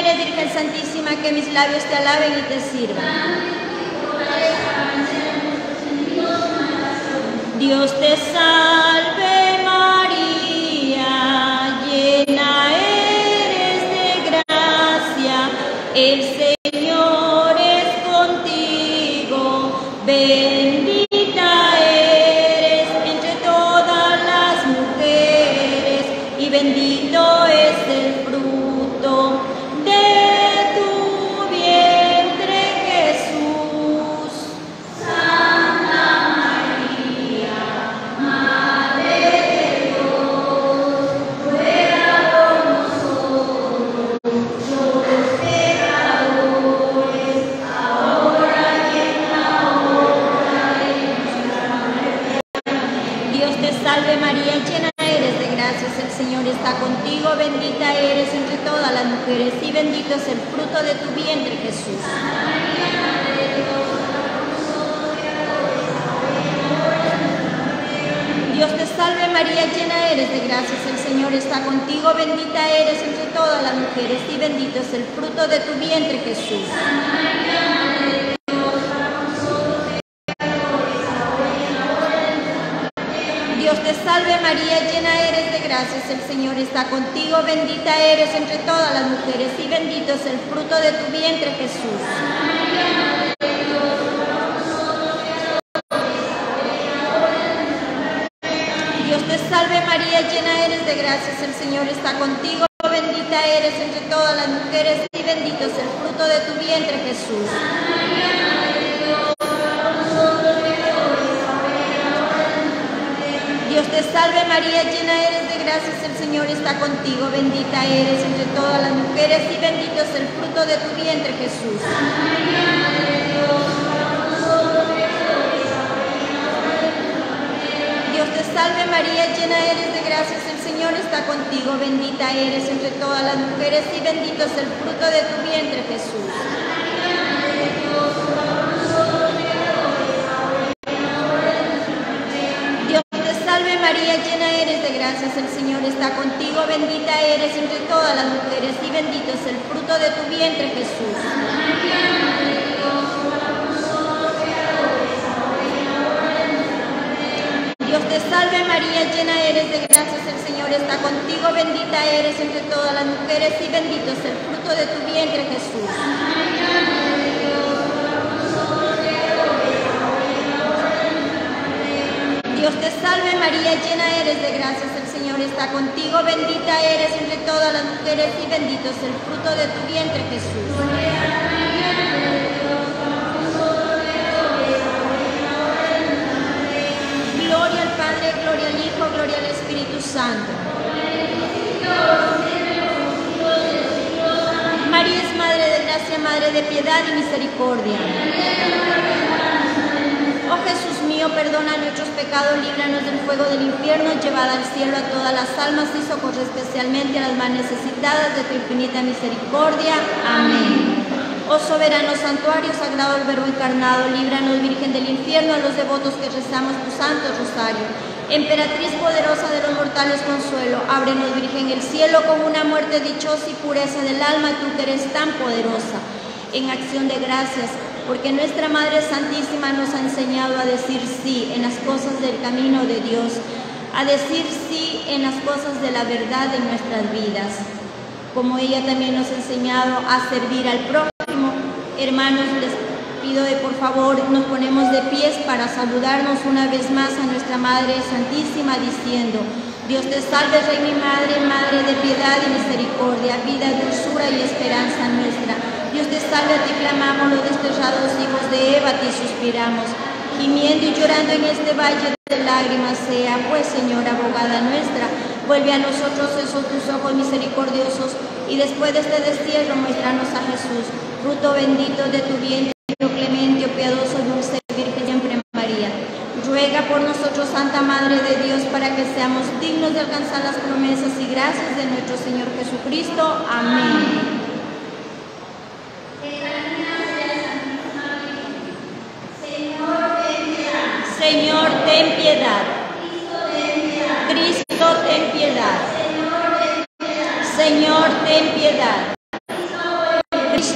eres, Virgen Santísima, que mis labios te alaben y te sirvan. Dios te salve María, llena eres de gracia, el Señor es contigo, bendita eres entre todas las mujeres y bendito es el fruto de tu vientre, Jesús. Santa María, Madre de Dios, ruega por nosotros, los pecadores, ahora y en la hora de nuestra muerte. Dios te salve María, llena eres de gracias, el Señor está contigo, bendita eres entre todas las mujeres y bendito es el fruto de tu vientre, Jesús. Dios te salve María, llena eres de gracias, el Señor está contigo, bendita eres entre todas las mujeres y bendito es el fruto de tu vientre, Jesús. Dios te salve María, llena eres de gracias, el Señor está contigo, bendita eres entre todas las mujeres y bendito es el fruto de tu vientre, Jesús. Dios te salve María, llena eres de gracias, el Señor está contigo, bendita eres entre todas las mujeres y bendito es el fruto de tu vientre, Jesús. Dios te salve María, llena eres de gracias, el Señor está contigo, bendita eres entre todas las mujeres y bendito es el fruto de tu vientre, Jesús. Dios te salve María, llena eres de gracias, el Señor está contigo, bendita eres entre todas las mujeres y bendito es el fruto de tu vientre, Jesús. Salve María, llena eres de gracias, el Señor está contigo, bendita eres entre todas las mujeres y bendito es el fruto de tu vientre, Jesús. Dios te salve María, llena eres de gracias, el Señor está contigo, bendita eres entre todas las mujeres y bendito es el fruto de tu vientre, Jesús. Dios te salve María, llena eres de gracias, el Señor está contigo, bendita eres entre todas las mujeres y bendito es el fruto de tu vientre, Jesús. Gloria al Padre, gloria al Hijo, gloria al Espíritu Santo. María es Madre de gracia, Madre de piedad y misericordia. Oh Jesús mío, perdona nuestros pecados, líbranos del fuego del infierno, llevad al cielo a todas las almas y socorre especialmente a las más necesitadas de tu infinita misericordia. Amén. Oh soberano santuario, sagrado el Verbo encarnado, líbranos, Virgen del infierno, a los devotos que rezamos tu santo rosario. Emperatriz poderosa de los mortales consuelo, ábrenos, Virgen, el cielo con una muerte dichosa y pureza del alma, tú que eres tan poderosa. En acción de gracias, porque nuestra Madre Santísima nos ha enseñado a decir sí en las cosas del camino de Dios, a decir sí en las cosas de la verdad en nuestras vidas, como ella también nos ha enseñado a servir al prójimo. Hermanos, les pido de por favor, nos ponemos de pies para saludarnos una vez más a nuestra Madre Santísima diciendo: Dios te salve, Reina y Madre, Madre de piedad y misericordia, vida, dulzura y esperanza nuestra. Dios te salve, a ti clamamos los desterrados hijos de Eva, a ti suspiramos, gimiendo y llorando en este valle de lágrimas sea, pues Señora, abogada nuestra, vuelve a nosotros esos tus ojos misericordiosos, y después de este destierro muéstranos a Jesús, fruto bendito de tu vientre, clemente, piadoso, dulce Virgen siempre María. Ruega por nosotros, Santa Madre de Dios, para que seamos dignos de alcanzar las promesas y gracias de nuestro Señor Jesucristo. Amén. Señor, ten piedad. Cristo, ten piedad. Señor, ten piedad.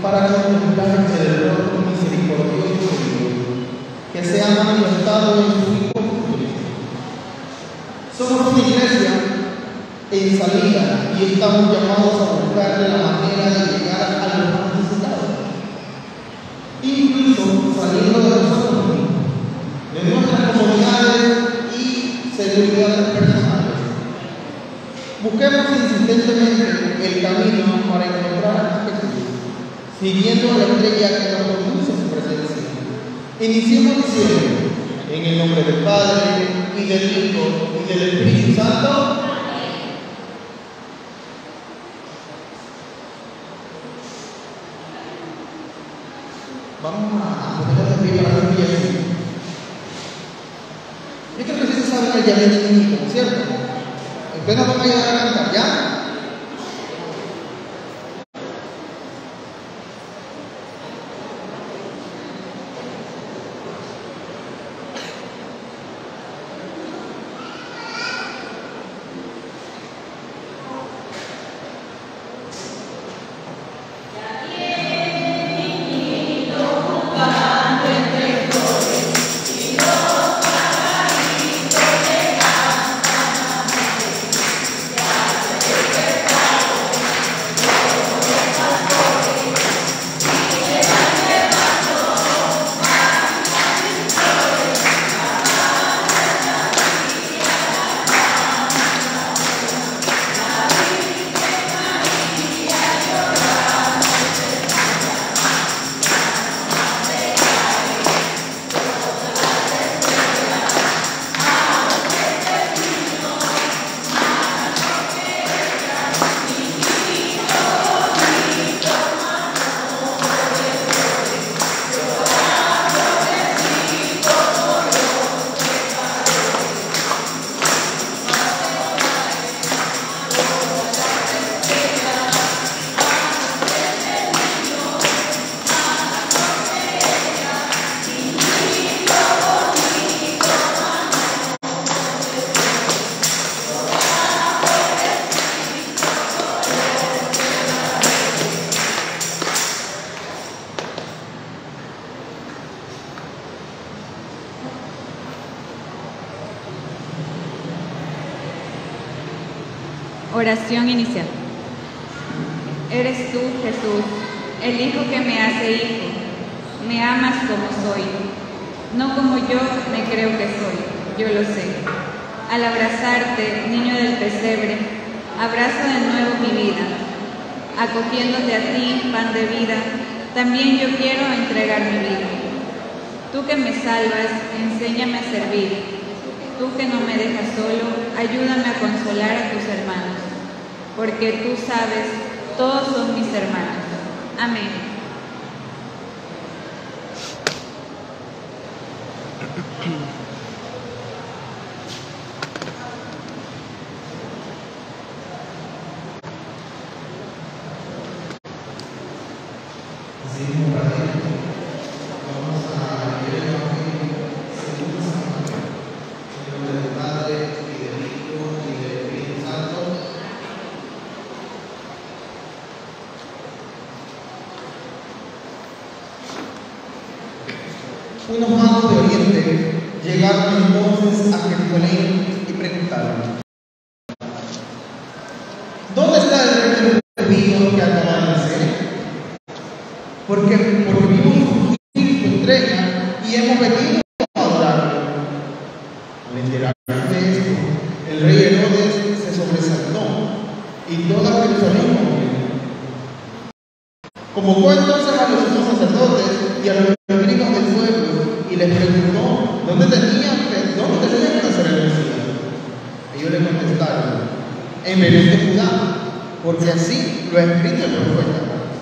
para contemplar el rostro misericordioso de Dios, que se ha manifestado en su Hijo Jesucristo. Somos una iglesia en salida y estamos llamados a buscar la manera de llegar a los más necesitados, incluso saliendo de nosotros mismos, de nuestras comunidades y seguridades personales. Busquemos insistentemente el camino para encontrar a Jesús, siguiendo la estrella que nos conduce a su presencia. Iniciemos diciendo, en el nombre del Padre, y del Hijo, y del Espíritu Santo. Vamos a ponernos de pie para la Biblia. Yo creo que sí se sabe el llamado de Nico, ¿cierto? Entonces nos vamos a ayudar a cantar, ¿ya? Oración inicial. Eres tú, Jesús, el Hijo que me hace hijo. Me amas como soy, no como yo me creo que soy, yo lo sé. Al abrazarte, niño del pesebre, abrazo de nuevo mi vida. Acogiéndote a ti, pan de vida, también yo quiero entregar mi vida. Tú que me salvas, enséñame a servir. Tú que no me dejas solo, ayúdame a consolar a tus hermanos, porque tú sabes, todos son mis hermanos. Amén. Unos magos de Oriente llegaron entonces a Jerusalén y preguntaron: ¿dónde está el rey de los judíos que acaba de nacer? Porque vimos su estrella y hemos venido a adorarlo. Al enterarse de esto, el rey Herodes se sobresaltó y toda Jerusalén movió. Convocó entonces a los sumos sacerdotes y a los escribas del pueblo y les preguntó dónde tenían que nacer el Mesías. Ellos le contestaron: en Belén de Judá, porque así lo ha escrito el profeta.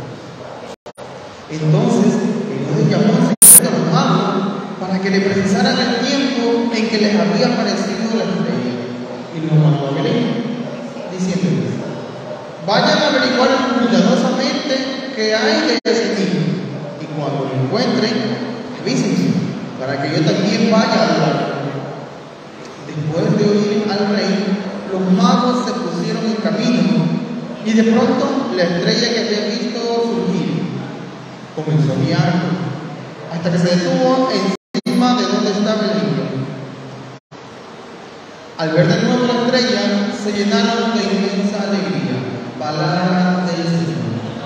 Entonces Herodes llamó a los magos para que le precisaran el tiempo en que les había aparecido la estrella, y los mandó a Belén, diciéndoles: vayan a averiguar cuidadosamente qué hay de ese niño, y cuando lo encuentren, avísenme, para que yo también vaya a adorarlo. Después de oír al rey, los magos se pusieron en camino, y de pronto la estrella que habían visto surgir comenzó a guiarlo hasta que se detuvo encima de donde estaba el niño. Al ver de nuevo la estrella, se llenaron de inmensa alegría. Palabra del Señor.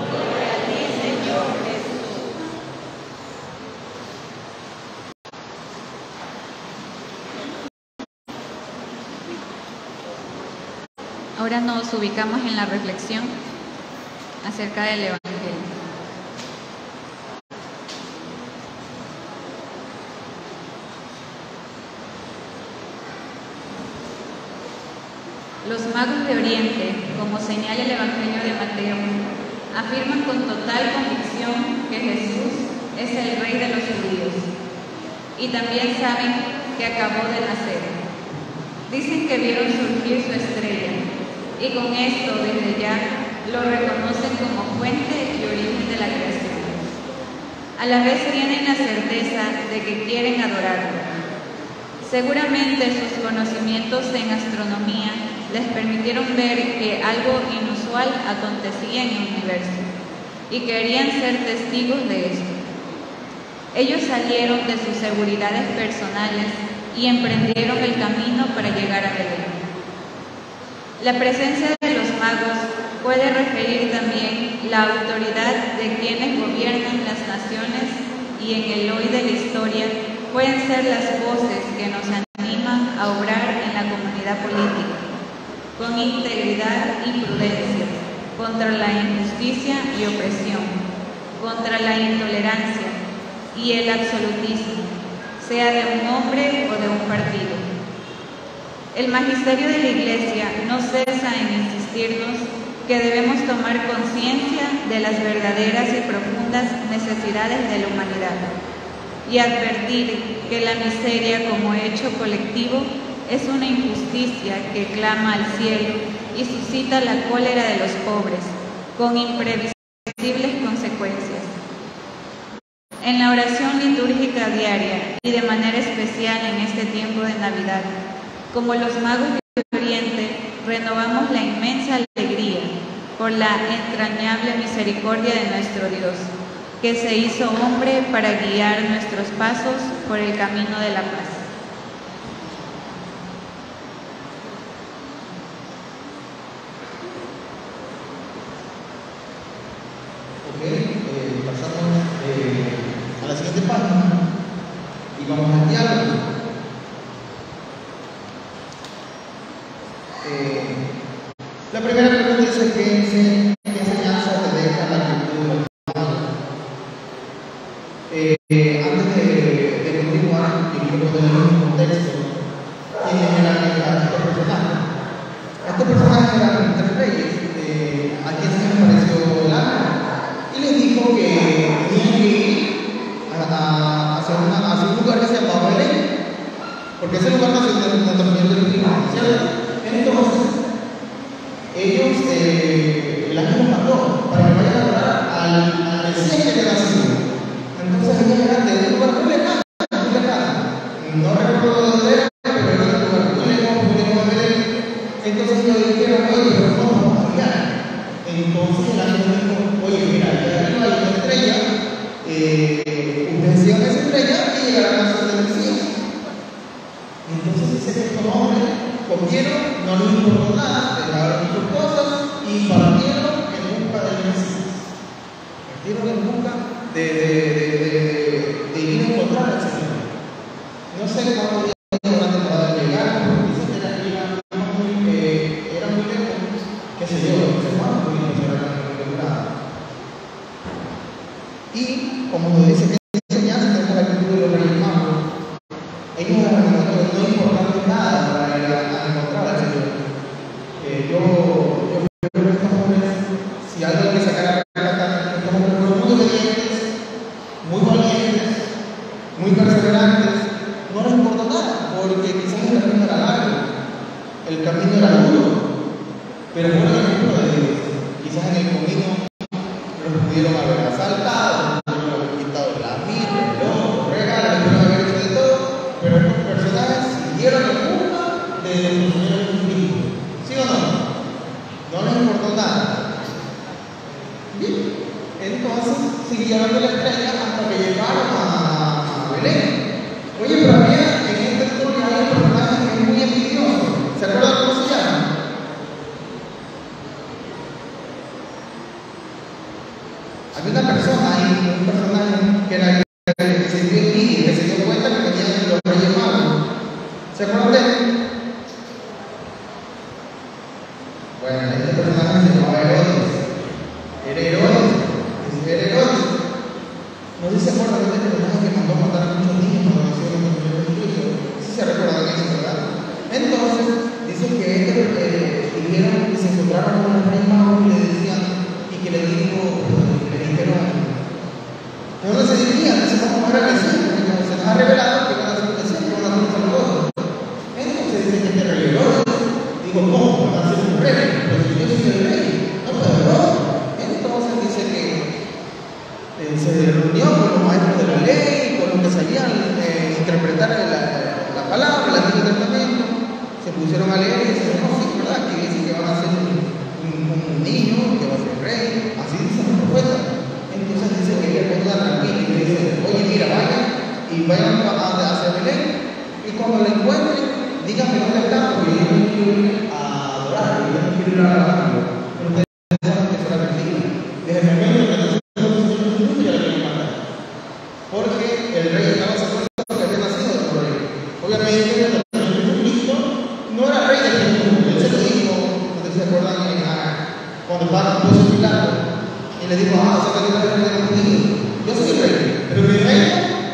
Ahora nos ubicamos en la reflexión acerca del Evangelio. Los magos de Oriente, como señala el Evangelio de Mateo, afirman con total convicción que Jesús es el Rey de los judíos y también saben que acabó de nacer. Dicen que vieron surgir su estrella y con esto desde ya lo reconocen como fuente y origen de la creación. A la vez tienen la certeza de que quieren adorarlo. Seguramente sus conocimientos en astronomía les permitieron ver que algo inusual acontecía en el universo y querían ser testigos de esto. Ellos salieron de sus seguridades personales y emprendieron el camino para llegar a Belén. La presencia de los magos puede referir también la autoridad de quienes gobiernan las naciones y en el hoy de la historia pueden ser las voces que nos animan a obrar en la comunidad política, con integridad y prudencia, contra la injusticia y opresión, contra la intolerancia y el absolutismo, sea de un hombre o de un partido. El magisterio de la Iglesia no cesa en insistirnos que debemos tomar conciencia de las verdaderas y profundas necesidades de la humanidad y advertir que la miseria como hecho colectivo es una injusticia que clama al cielo y suscita la cólera de los pobres, con imprevisibles consecuencias. En la oración litúrgica diaria y de manera especial en este tiempo de Navidad, como los magos de Oriente, renovamos la inmensa alegría por la entrañable misericordia de nuestro Dios, que se hizo hombre para guiar nuestros pasos por el camino de la paz. Pasamos a la siguiente página y vamos al diálogo. La primera pregunta dice: ¿qué enseñanza te deja la actitud de los magos? Antes de continuar, y quiero poner en contexto quiénes eran estos personajes. Estos personajes eran tres reyes, a quienes se les pareció el ángel y les dijo que tenían que ir hacia un lugar que se llamaba Belén, porque ese lugar nació en el nacimiento del Hijo, ¿cierto? Entonces, ellos, el ángel los mandó para que vayan a adorar al Mesías que había nacido. Entonces, ellos eran de un lugar muy lejano, no recuerdo dónde era, pero era un lugar muy lejano de Belén. Entonces, ellos dijeron: oye, pero no vamos a guiar. Entonces, el ángel dijo: oye, mira, allá arriba hay una estrella, ustedes sigan esa estrella y llegarán a la ciudad del Mesías. Entonces, dice que estos hombres comieron, no les importó nada, dejaron sus cosas y partieron en busca del Mesías. Partieron en busca de ir a encontrar al Señor. No sé cuántos días van a tardar en llegar, porque dicen que era muy lejos, qué sé yo, no sé cuánto, y no se era nada. Y como nos dice que enseñanza tenemos la actitud de los reyes magos, ellos no importaron nada para ir a encontrar al Señor. Yo creo que estos hombres, si algo hay que sacar a rescatar, estos hombres fueron muy obedientes, muy valientes, muy perseverantes. No les importó nada, porque quizás el camino era largo, el camino era duro, pero fueron el ejemplo de Dios. Quizás en el camino los pudieron haber asaltado, pudieron haber quitado la mirra, el oro, regalos, pudieron haber hecho de todo, pero estos personajes siguieron en busca de nuestro Señor Jesucristo. ¿Sí o no? No les importó nada. Bien. Entonces siguieron la estrella hasta que llegaron a Belén. Oye, pero había en esta historia hay un personaje que es muy envidioso. ¿Se acuerdan cómo se llama? Había una persona ahí, un personaje que era que se dio envidia, que se dio cuenta que venían los reyes magos. ¿Se acuerdan de él? Bueno, este personaje se llamaba Herodes. Era Herodes. No sé si se acuerdan de este personaje que mandó matar a muchos niños cuando nació el Señor Jesucristo. Sí se recuerdan de eso, ¿verdad? Entonces, dice que dijeron que se encontraron con los reyes magos y le decían, y que le dijeron, ¿de dónde se dirían? Dice, ¿cómo era que sí? Porque se nos ha revelado que van a ser un desierto, que van a ser un salvador. Entonces dice que este rey Herodes dijo, ¿cómo? Van a ser un rey, pero si yo soy el rey, no puedo, ¿no? Entonces dice que se reunió con los maestros de la ley, con los que sabían interpretar la palabra, el Antiguo Testamento, se pusieron a leer y dijeron, no, sí, ¿verdad? Que dice que van a ser un niño, que va a ser rey, así dicen los profetas. Entonces dice que él puede dar tranquilo y le dice, oye, mira, vayan hacia Belén y cuando la encuentren, díganme dónde está, porque yo no quiero ir a adorar, yo no quiero ir a adorar. Ustedes saben que será mentira. Desde el momento que nació el Señor Jesucristo ya le quieren matar. Porque el rey estaba seguro que había nacido de otro rey. Obviamente el Señor Jesucristo no era rey del mundo. Él se lo dijo, no sé si se acuerdan, cuando estaba con Poncio Pilato, y le dijo, o sea que tú eres el rey de los judíos. Yo soy el rey, pero mi reino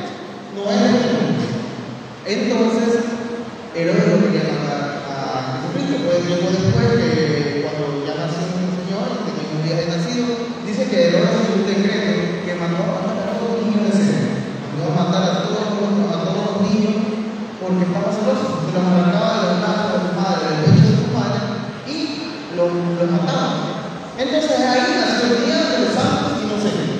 no es el mundo. Entonces, Herodes lo quería matar a Jesucristo. Pues tiempo después, que cuando ya nació el Señor, tenía un día de nacido, dice que Herodes hizo un decreto que mandó a matar a todos los niños de César. Mandó a matar a todos los niños porque estaba celoso. Se los arrancaba de los brazos de su madre, del pecho de su madre, y los mataba. Entonces ahí nació el día de los santos inocentes.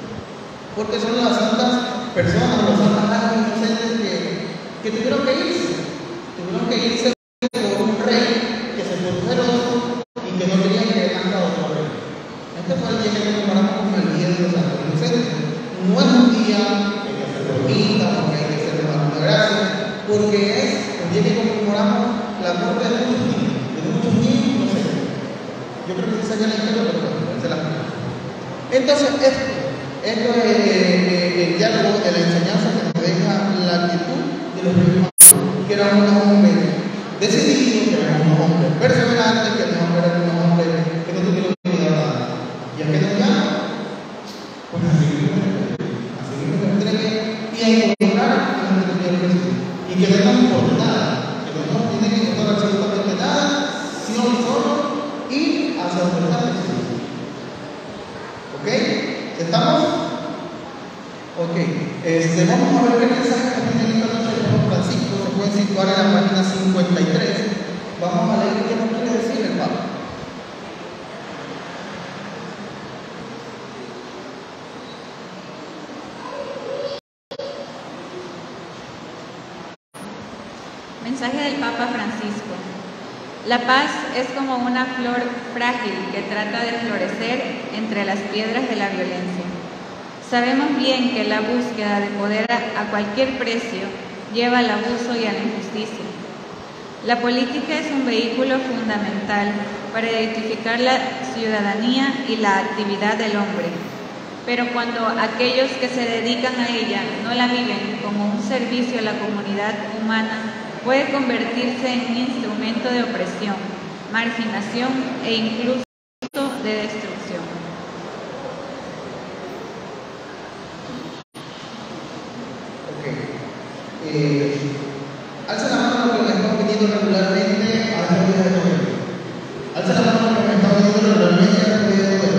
Porque son las santas personas, los santos almas inocentes que tuvieron que irse. Tuvieron que irse por un rey que se puso celoso y que no quería que nazca otro rey. Este fue el día que conmemoramos como el Día de los Santos Inocentes. No es un día que hay que hacer bonita, porque hay que hacer una gracia, porque es el día que conmemoramos la muerte de muchos niños inocentes. Yo creo que se saca la historia, pero bueno, se la explico. Entonces, esto es el diálogo de la enseñanza que nos deja la actitud de los reyes magos, que eran unos hombres decididos, que eran unos hombres perseverantes, que eran unos hombres que no tuvieron miedo a nada. ¿Y a qué nos llaman? Pues a seguir nuestra entrega y a encontrar a nuestro Señor Jesús. Y que no nos importa nada, que no nos tiene que importar absolutamente nada, sino solo ir hacia donde está Jesús. ¿Ok? ¿Estamos? Ok. Vamos a ver qué mensaje también tiene esta noche el Papa Francisco. Se puede situar en la página 53. Vamos a leer qué nos quiere decir el Papa. Mensaje del Papa Francisco. La paz es como una flor frágil que trata de florecer entre las piedras de la violencia. Sabemos bien que la búsqueda de poder a cualquier precio lleva al abuso y a la injusticia. La política es un vehículo fundamental para identificar la ciudadanía y la actividad del hombre, pero cuando aquellos que se dedican a ella no la viven como un servicio a la comunidad humana, puede convertirse en un instrumento de opresión, marginación e incluso de destrucción. Alza la mano que me están pidiendo regularmente a la día de hoy. Alza la mano que me están pidiendo regularmente a la día de hoy.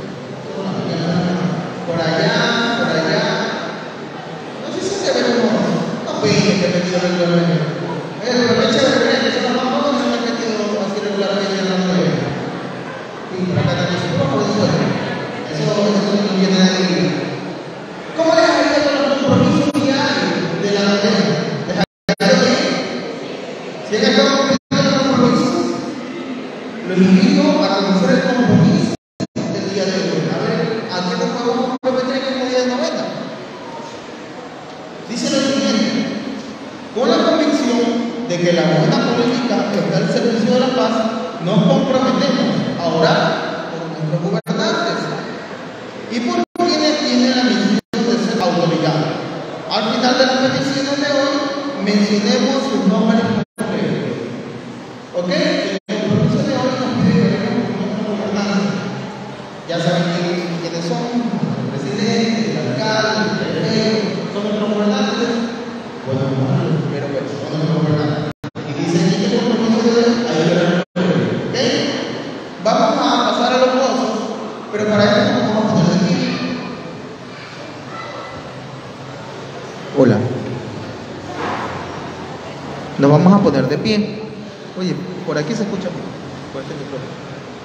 Por allá. No sé si se ve uno. No piden que me pido regularmente. Pero el hecho de que son los más jóvenes me han metido así regularmente en la noche. Y por acá también se puede poder. Eso no viene de alegría. ¿Cómo les ha ido con los compromisos diarios de la mañana? que la buena política está al servicio de la paz, nos comprometemos a orar por nuestros gobernantes y por quienes tienen la misión de ser autoridad. Al final de las peticiones de hoy, mencionemos sus nombres completos. ¿Ok? El compromiso de hoy nos pide que oremos por nuestros gobernantes. Ya saben quiénes son: el presidente, el alcalde, el prefecto, son nuestros gobernantes. Bueno, pero bueno, son nuestros gobernantes. Y dicen que el compromiso de hoy, ahí verán. ¿Ok? Vamos a pasar a los gozos, pero para eso nos vamos a poner aquí. Hola. Nos vamos a poner de pie. Oye, por aquí se escucha por este micrófono.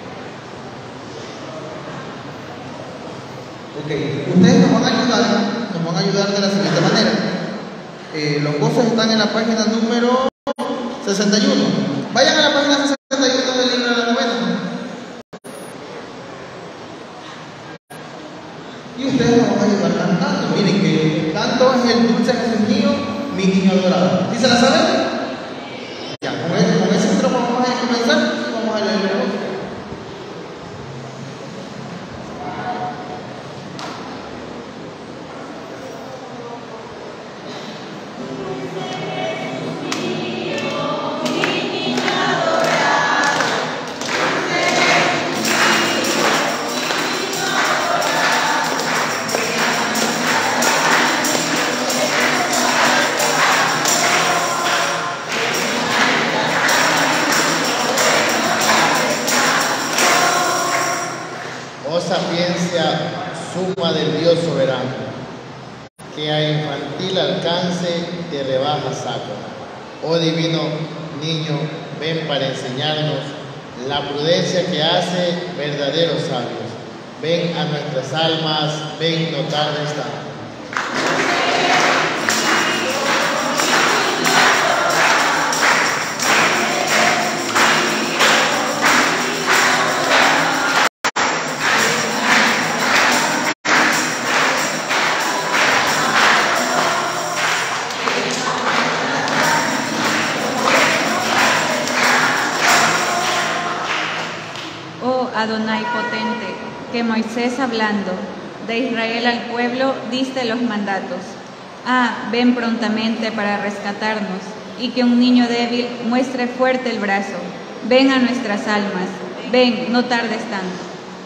Ok, ustedes nos van a ayudar de la siguiente manera. Los gozos están en la página número 61. Vayan a la página 61 del libro de la novena. Y ustedes nos van a ayudar cantando. Miren que el canto es el dulce Jesús mío, mi niño adorado. ¿Sí se la saben? Ya, con ese micrófono vamos a comenzar y vamos a leer el voz. Sapiencia suma del Dios soberano, que a infantil alcance te rebaja saco. Oh divino niño, ven para enseñarnos la prudencia que hace verdaderos sabios. Ven a nuestras almas, ven, no tardes tanto. Adonai potente, que Moisés hablando de Israel al pueblo diste los mandatos. Ven prontamente para rescatarnos, y que un niño débil muestre fuerte el brazo. Ven a nuestras almas, ven, no tardes tanto.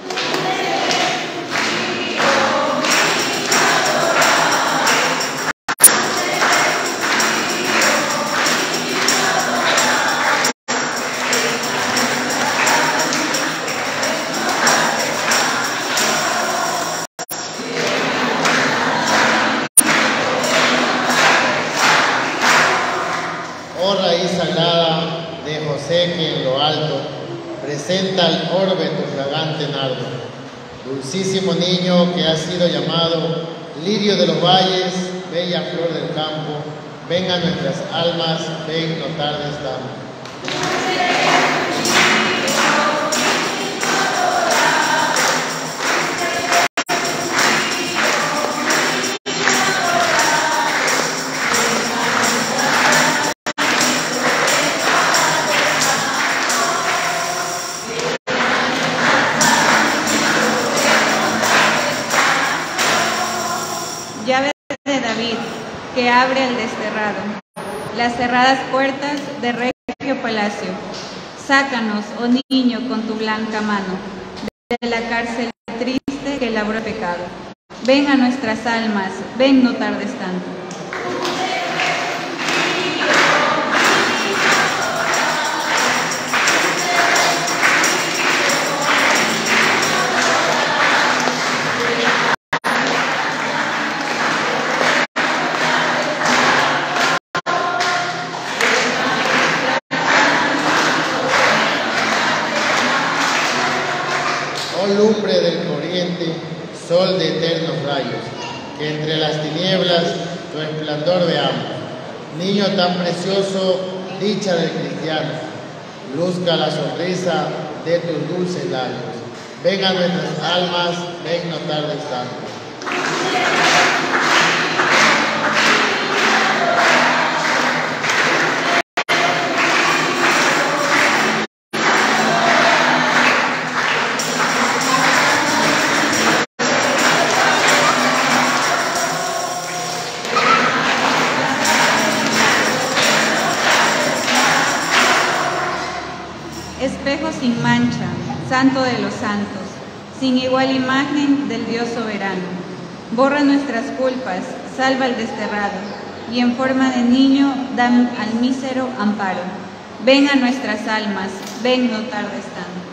Que en lo alto presenta al orbe tu fragante nardo. Dulcísimo niño que has sido llamado lirio de los valles, bella flor del campo, ven a nuestras almas, ven, no tardes tanto. Llave de David, que abre el desterrado, las cerradas puertas de regio palacio. Sácanos, oh niño, con tu blanca mano, de la cárcel triste que labró el pecado. Ven a nuestras almas, ven, no tardes tanto. Lumbre del oriente, sol de eternos rayos, que entre las tinieblas tu esplendor veamos. Niño tan precioso, dicha del cristiano, luzca la sonrisa de tus dulces labios. Ven a nuestras almas, ven, no tardes tanto. sin mancha, santo de los santos, sin igual imagen del Dios soberano. Borra nuestras culpas, salva al desterrado, y en forma de niño da al mísero amparo. Ven a nuestras almas, ven, no tardes tanto.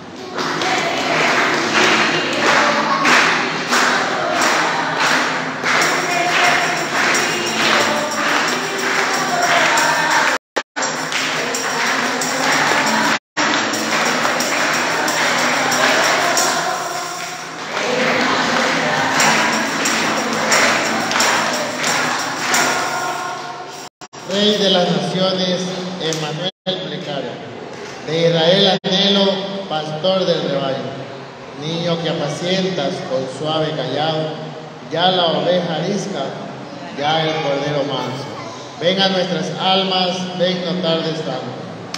Rey de las naciones, Emmanuel precario, de Israel anhelo, pastor del rebaño, niño que apacientas con suave callado, ya la oveja arisca, ya el cordero manso. Ven a nuestras almas, ven, no tardes tanto.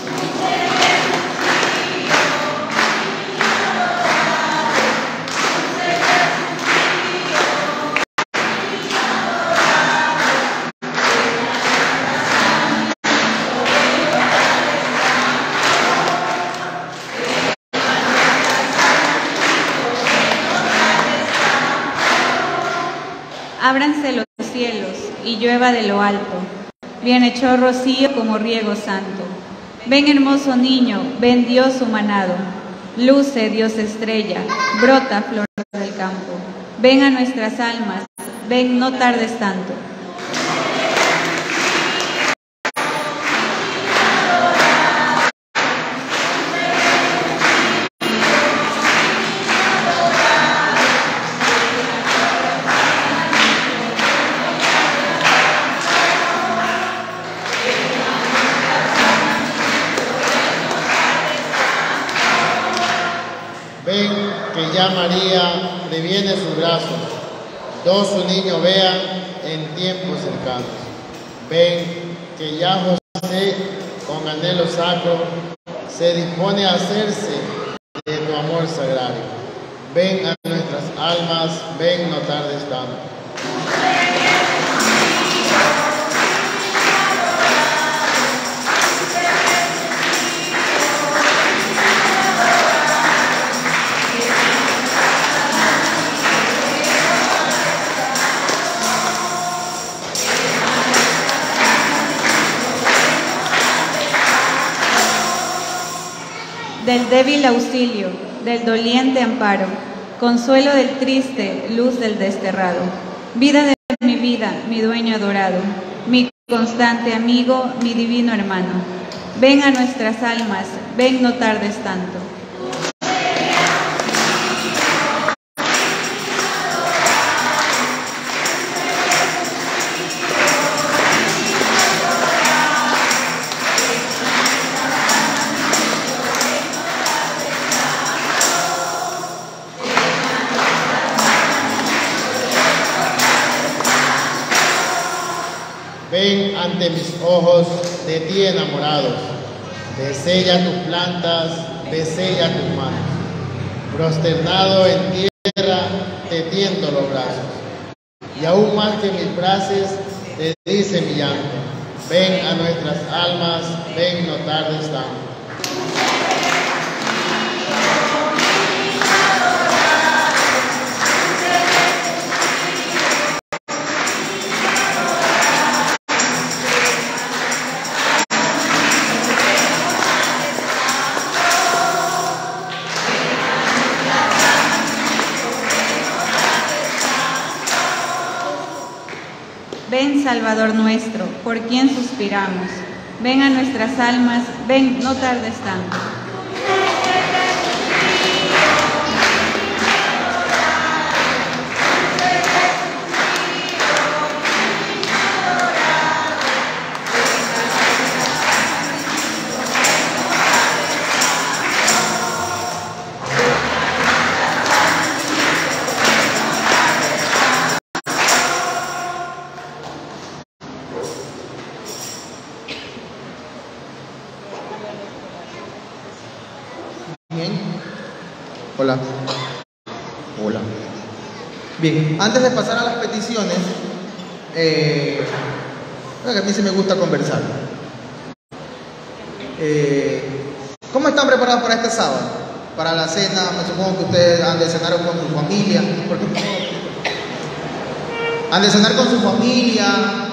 Ábranse los cielos y llueva de lo alto, bienhechor rocío como riego santo. Ven hermoso niño, ven Dios humanado, luce Dios estrella, brota flor del campo. Ven a nuestras almas, ven, no tardes tanto. Ven que ya María previene sus brazos, dos su niño vean en tiempos cercanos. Ven que ya José con anhelo sacro se dispone a hacerse de tu amor sagrario. Ven a nuestras almas, ven, no tardes tanto. Del débil auxilio, del doliente amparo, consuelo del triste, luz del desterrado. Vida de mi vida, mi dueño adorado, mi constante amigo, mi divino hermano. Ven a nuestras almas, ven, no tardes tanto. Ven ante mis ojos de ti enamorados, desella tus plantas, desella tus manos. Prosternado en tierra, te tiendo los brazos. Y aún más que mis frases, te dice mi llanto. Ven a nuestras almas, ven, no tardes tanto. Ven, Salvador nuestro, por quien suspiramos. Ven a nuestras almas, ven, no tardes tanto. Bien. Hola. Hola. Bien, antes de pasar a las peticiones, a mí sí me gusta conversar. ¿Cómo están preparados para este sábado? para la cena. Me supongo que ustedes han de cenar con su familia. Han de cenar con su familia,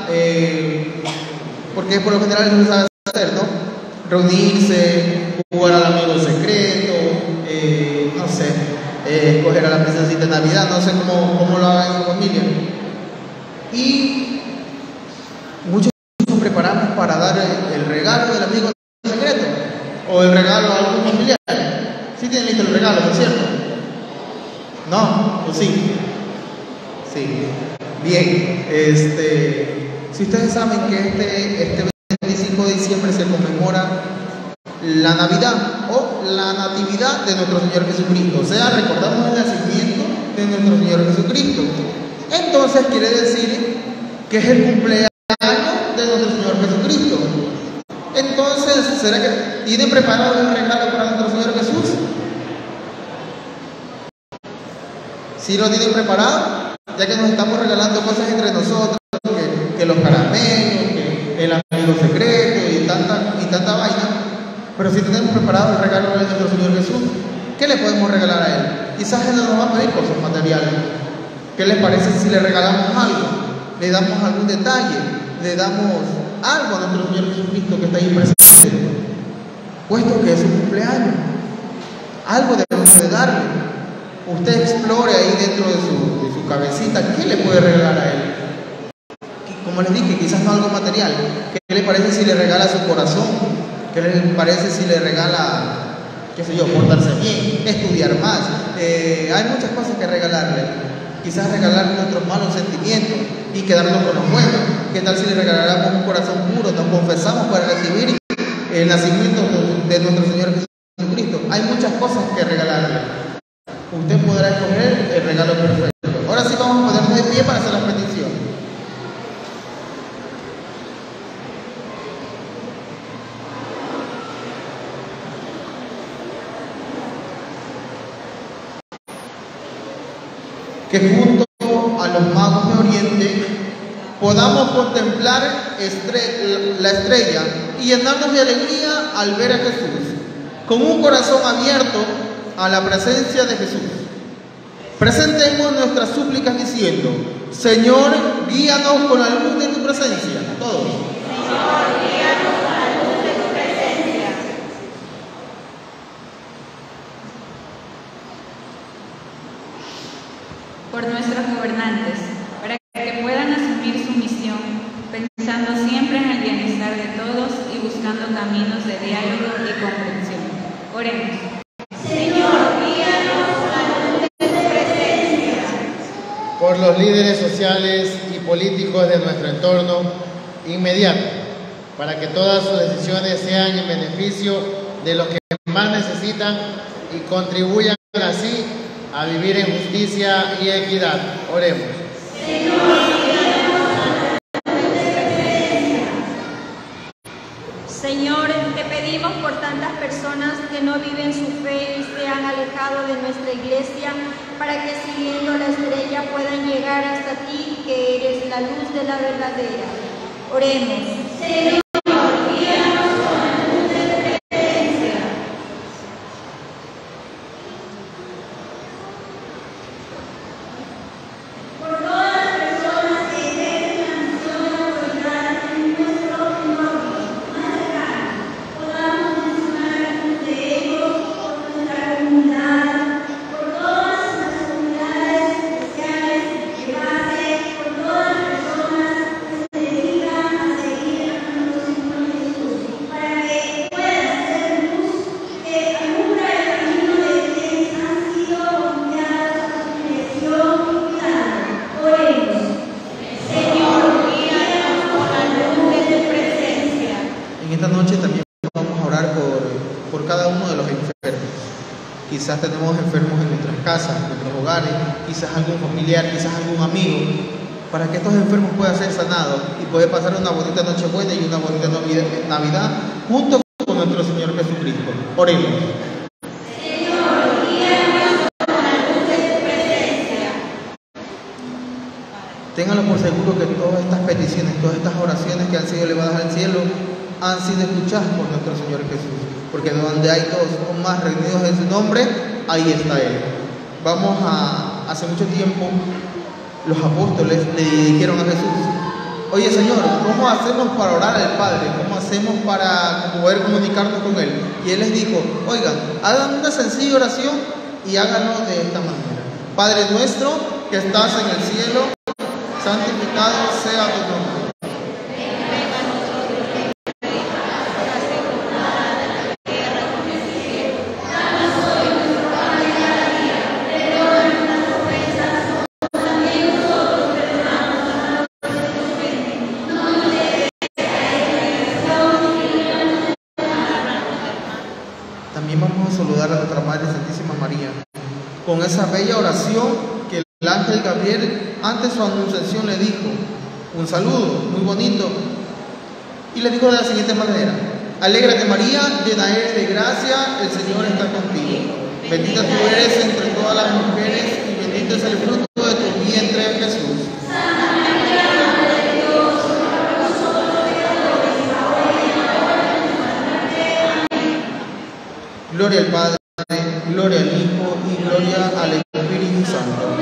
porque por lo general eso se sabe hacer, ¿no? Reunirse, jugar al amigo secreto, no sé, escoger a la princesita de Navidad, no sé cómo lo hagan en su familia. Y muchos nos preparamos para dar el regalo del amigo secreto o el regalo a algún familiar. ¿Sí tienen listo el regalo, no es cierto? ¿No? ¿O sí? Sí. Bien. Si ustedes saben que este 25 de diciembre se conmemora la Navidad o la Natividad de nuestro Señor Jesucristo, o sea, recordamos el nacimiento de nuestro Señor Jesucristo. Entonces quiere decir que es el cumpleaños de nuestro Señor Jesucristo. Entonces, ¿será que tienen preparado el regalo para nuestro Señor Jesús? ¿Sí lo tienen preparado? Ya que nos estamos regalando cosas entre nosotros, que los caramelos, que el amigo secreto y tanta vaina. Pero si tenemos preparado el regalo de nuestro Señor Jesús, ¿qué le podemos regalar a Él? Quizás Él no nos va a pedir cosas materiales. ¿Qué les parece si le regalamos algo? Le damos algún detalle, le damos algo a nuestro Señor Jesucristo que está ahí presente, puesto que es su cumpleaños. Algo debemos de darle. Usted explore ahí dentro de su cabecita, ¿qué le puede regalar a Él? Como les dije, quizás no algo material. ¿Qué le parece si le regala su corazón? ¿Qué le parece si le regala, qué sé yo, portarse bien, estudiar más? Hay muchas cosas que regalarle. Quizás regalar nuestros malos sentimientos y quedarnos con los buenos. ¿Qué tal si le regaláramos un corazón puro? Nos confesamos para recibir el nacimiento de nuestro Señor Jesucristo. Hay muchas cosas que regalarle. Usted podrá escoger el regalo perfecto. Ahora sí vamos a ponernos de pie para hacer las peticiones. Que junto a los magos de Oriente podamos contemplar la estrella y llenarnos de alegría al ver a Jesús, con un corazón abierto a la presencia de Jesús. Presentemos nuestras súplicas diciendo: Señor, guíanos con la luz de tu presencia. Todos. Señor, guíanos con la luz de tu presencia. Por nuestros gobernantes, para que puedan asumir su misión, pensando siempre en el bienestar de todos y buscando caminos de diálogo y comprensión. Oremos. Señor, guíanos con la luz de tu presencia. Por los líderes sociales y políticos de nuestro entorno inmediato, para que todas sus decisiones sean en beneficio de los que más necesitan y contribuyan así a vivir en justicia y equidad. Oremos. Señor, guíanos con la luz de tu presencia. Señor, te pedimos por tantas personas que no viven su fe y se han alejado de nuestra iglesia, para que siguiendo la estrella puedan llegar hasta ti, que eres la luz de la verdadera. Oremos. Señor, guíanos con la luz de tu presencia. Por todas las personas que ejercen la misión de autoridad en nuestro nombre más cercano, podamos mencionar a algunos de ellos, por nuestra comunidad, por todas las comunidades especiales de base, por todas las personas que se dedican a seguir a nuestro Señor Jesús, para que puedan ser luz que alumbra el camino de quienes han sido confiados a su dirección y cuidado. Oremos. Señor, guíanos con la luz de tu presencia. En esta noche también vamos a orar por cada uno de los enfermos. Quizás tenemos enfermos en nuestras casas, en nuestros hogares, quizás algún familiar, quizás algún amigo, para que estos enfermos puedan ser sanados y poder pasar una bonita Nochebuena y una bonita Navidad junto con nuestro Señor Jesucristo. Oremos. Señor, guíanos con la luz de tu presencia. Ténganlo por seguro que todas estas peticiones, todas estas oraciones que han sido elevadas al cielo han sido escuchadas por nuestro Señor Jesús. porque donde hay dos o más reunidos en su nombre, ahí está Él. Hace mucho tiempo, los apóstoles le dijeron a Jesús: oye Señor, ¿cómo hacemos para orar al Padre? ¿Cómo hacemos para poder comunicarnos con Él? Y Él les dijo: oigan, hagan una sencilla oración y háganlo de esta manera: Padre nuestro que estás en el cielo, santificado sea tu nombre. A nuestra Madre Santísima María con esa bella oración que el ángel Gabriel antes de su anunciación le dijo, un saludo muy bonito, y le dijo de la siguiente manera: alégrate María, llena eres de gracia, el Señor está contigo, bendita tú eres entre todas las mujeres y bendito es el fruto de tu vientre, Jesús. Gloria al Padre, gloria al Hijo y gloria al Espíritu Santo.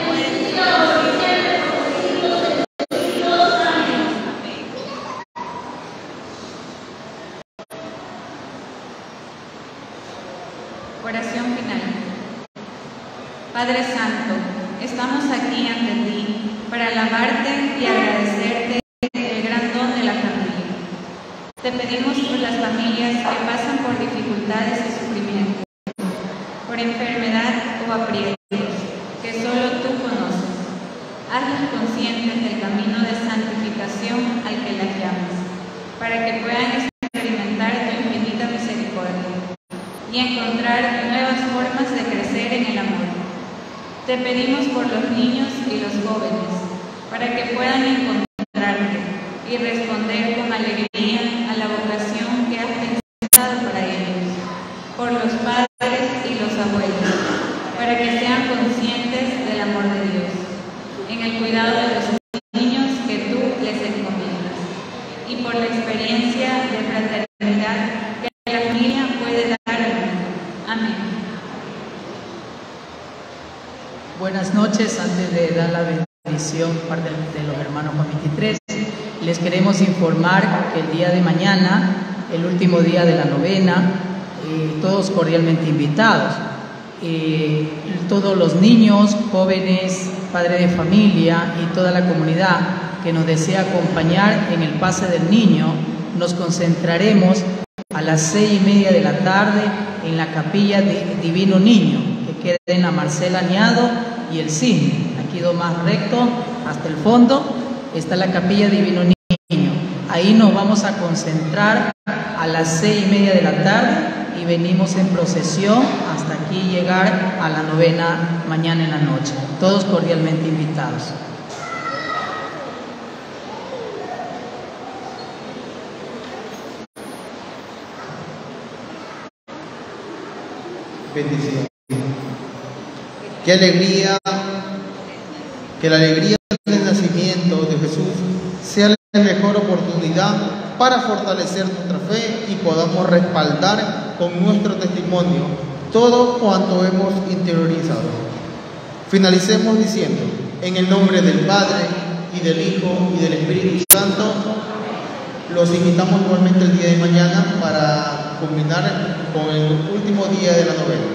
Oración final. Padre Santo, estamos aquí ante ti para alabarte y agradecerte el gran don de la familia. Te pedimos por las familias que pasan por dificultades y sufrimientos, por enfermedad o aprietos, que solo tú conoces. Hazlos conscientes del camino de santificación al que las llamas, para que puedan experimentar tu infinita misericordia y encontrar nuevas formas de crecer en el amor. Te pedimos por los niños y los jóvenes, para que puedan encontrarte y responder con alegría a la vocación que has pensado para ellos, por los padres y los abuelos, para que sean conscientes del amor de Dios, en el cuidado de los niños que tú les encomiendas, y por la experiencia de fraternidad que la familia puede dar al mundo. Amén. Buenas noches. Antes de dar la bendición parte de los hermanos Juan 23, les queremos informar que el día de mañana, el último día de la novena, todos cordialmente invitados. Todos los niños, jóvenes, padres de familia y toda la comunidad que nos desea acompañar en el pase del niño, nos concentraremos a las 6:30 de la tarde en la capilla de Divino Niño, que queda en la Marcela Añado y el Cisne. Aquí más recto hasta el fondo está la capilla Divino Niño. Ahí nos vamos a concentrar a las 6:30 de la tarde y venimos en procesión hasta aquí llegar a la novena mañana en la noche. Todos cordialmente invitados. Bendición. Qué alegría, que la alegría del nacimiento de Jesús sea la mejor oportunidad para fortalecer nuestra fe y podamos respaldar con nuestro testimonio todo cuanto hemos interiorizado. Finalicemos diciendo: en el nombre del Padre, y del Hijo, y del Espíritu Santo. Los invitamos igualmente el día de mañana para culminar con el último día de la novena.